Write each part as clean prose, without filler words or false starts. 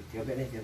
Diapet nih.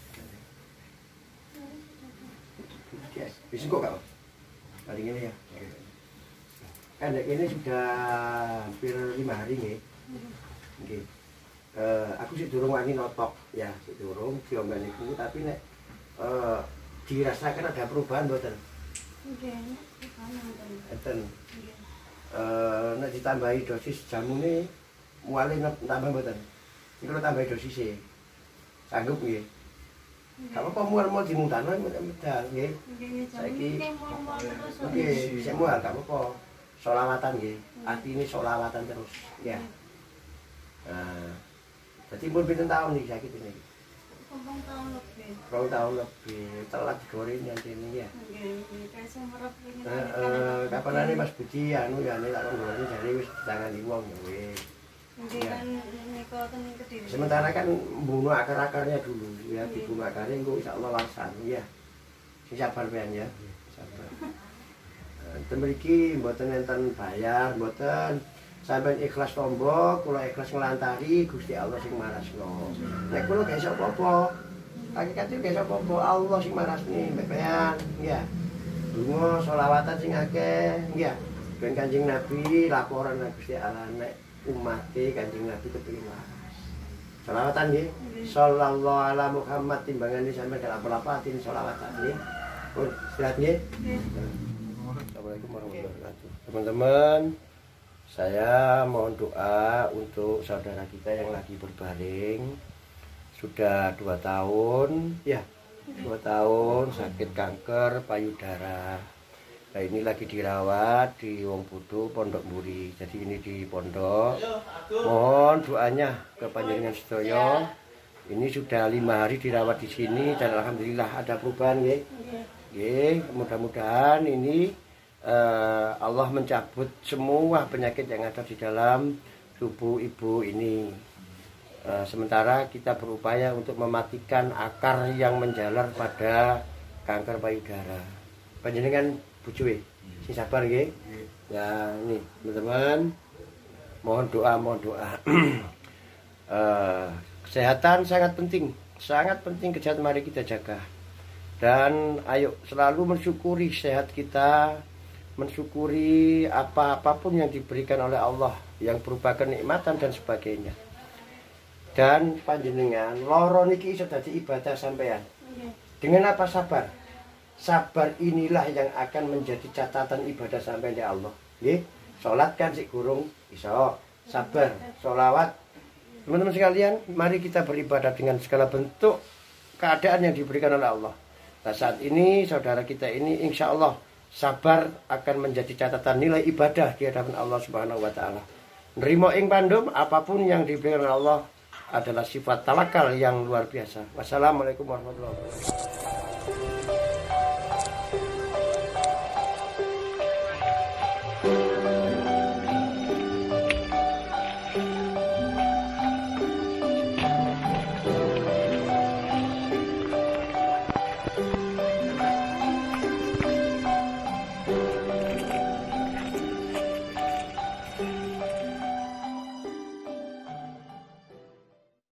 Bisa kok kak? Kali ini ya. Kan ini sudah hampir 5 hari nih. Oke. Aku sih durung wani notok ya, sih durung diombak niku tapi nek dirasakan ada perubahan mboten? Nggih, Enten. Nek ditambahi dosis jamune muale tambah mboten? Niku tambahi dosis e. Sanggup nggih? Gak apa-apa mual dimutano medal nggih. Saiki nggih, sik mual gak apa-apa. Sholawatan nggih. Atine sholawatan terus ya. Jadi umur pinten tahun nih sakit ini? 2 tahun lebih. 2 tahun lebih. Telat digoreng nanti ini ya. Nggih, kasih merep ini. Kapanane Mas Budi anu ya nek tak goreng jare wis ditangani wong ya wis. Nggih kan niku ten Kediri. Sementara kan mbunuh akar-akarnya dulu ya, dibunuh akarnya engko insyaallah larsan ya. Sing sabar pian ya. Sabar. Enten mriki mboten enten bayar, mboten sampeyan ikhlas tombo, kula ikhlas nglantari Gusti Allah sing marasno. Nek kula gak iso apa-apa. Hakikate gak iso apa-apa, Allah sing marasni mbekan, ya. Lunga selawatan sing akeh, ya. Ben Kanjeng Nabi laporan nang Gusti Allah nek umate Kanjeng Nabi kepengin waras. Selawatan nggih. Sallallahu ala Muhammad timbangane sampeyan gak apa-apa selawatan nggih. Pun istirahat nggih. Assalamualaikum warahmatullahi wabarakatuh. Teman-teman, saya mohon doa untuk saudara kita yang lagi berbaring sudah 2 tahun ya, 2 tahun sakit kanker payudara. Nah ini lagi dirawat di Wong Budu Pondok Mburi. Jadi ini di pondok. Mohon doanya ke panjenengan sedaya. Ini sudah 5 hari dirawat di sini dan alhamdulillah ada perubahan nggih. Nggih, mudah-mudahan ini Allah mencabut semua penyakit yang ada di dalam tubuh ibu ini. Sementara kita berupaya untuk mematikan akar yang menjalar pada kanker payudara. Panjenengan bujuke, sing sabar nggih. Ya, ini teman-teman, mohon doa. Kesehatan sangat penting kesehatan mari kita jaga. Dan ayo selalu mensyukuri sehat kita, mensyukuri apapun yang diberikan oleh Allah yang berupa kenikmatan dan sebagainya. Dan panjenengan loro niki iso dadi ibadah sampean. Dengan apa? Sabar. Sabar inilah yang akan menjadi catatan ibadah sampean di Allah. Nggih. Salat kan sik gurung iso. Sabar, sholawat. Teman-teman sekalian, mari kita beribadah dengan segala bentuk keadaan yang diberikan oleh Allah. Nah, saat ini saudara kita ini insya Allah sabar akan menjadi catatan nilai ibadah di hadapan Allah Subhanahu wa taala. Nerimo ing pandum apapun yang diberikan oleh Allah adalah sifat tawakal yang luar biasa. Wassalamualaikum warahmatullahi wabarakatuh.